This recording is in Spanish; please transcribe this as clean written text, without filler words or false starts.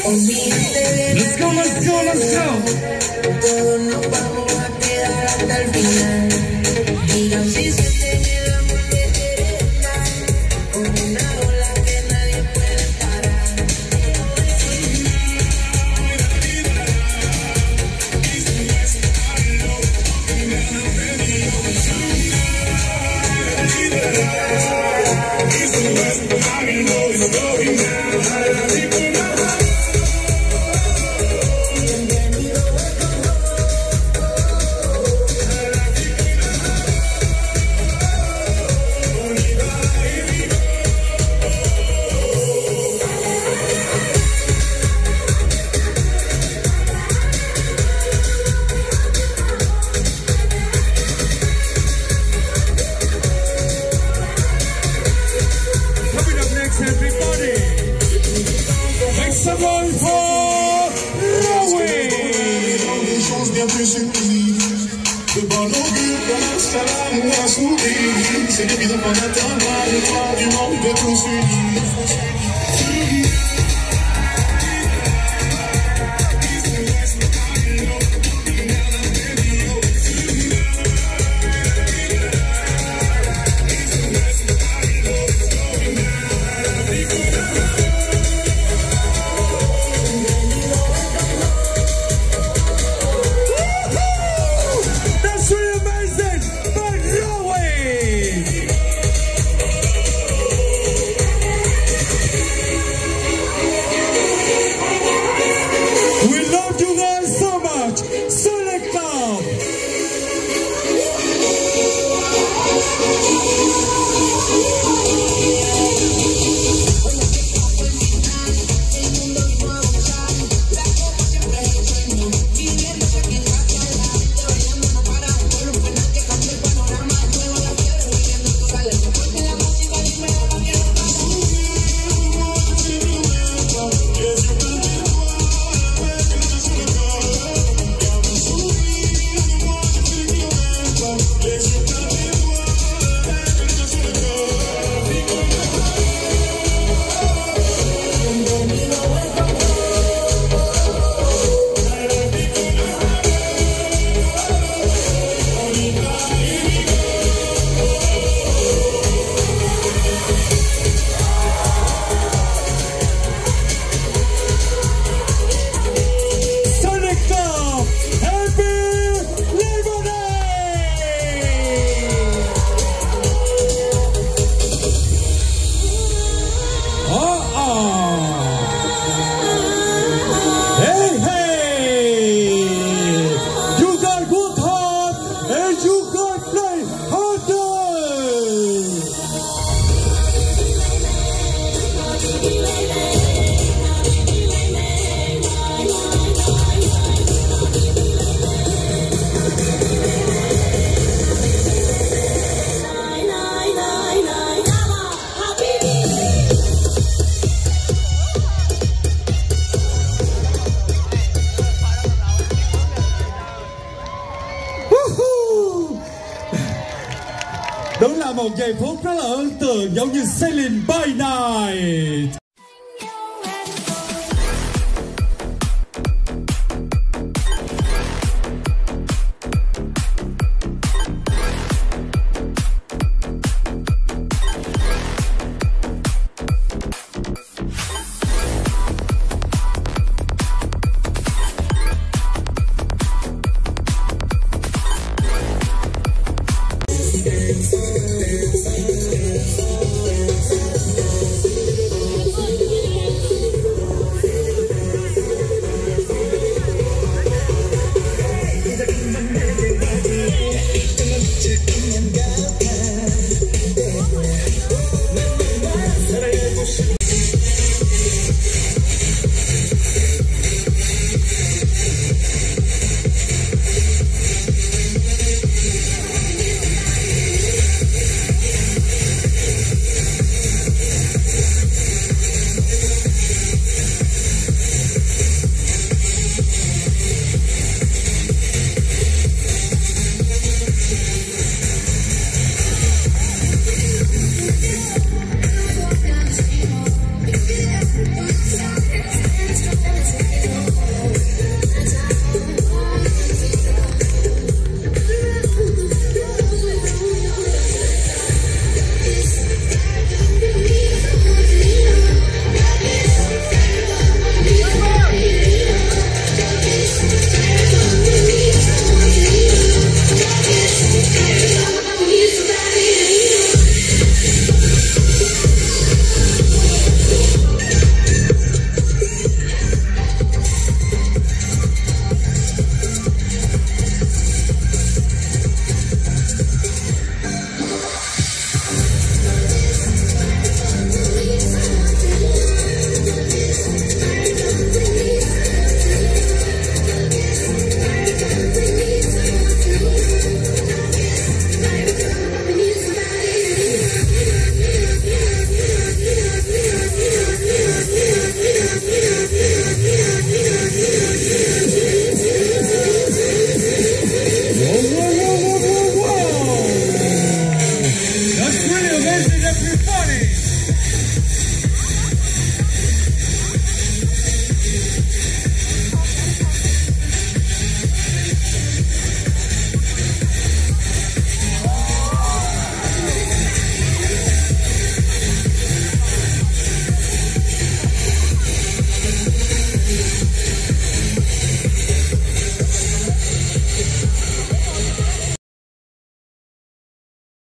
Let's go, let's go, let's go. Todos nos vamos a quedar hasta el final. Digan si sienten el amor que quieren dar, con una ola que nadie puede parar. Everybody, make some noise for Rowie. Des choses bien plus subtiles. De bon augure commence à l'amour à sourire. C'est évident qu'on atteindra le temps du monde de tous unis. We love you guys so much. Select up. Hey, hey! You got work hard and you got play harder! Đúng là một giây phút rất là ấn tượng, giống như Sailing by Night.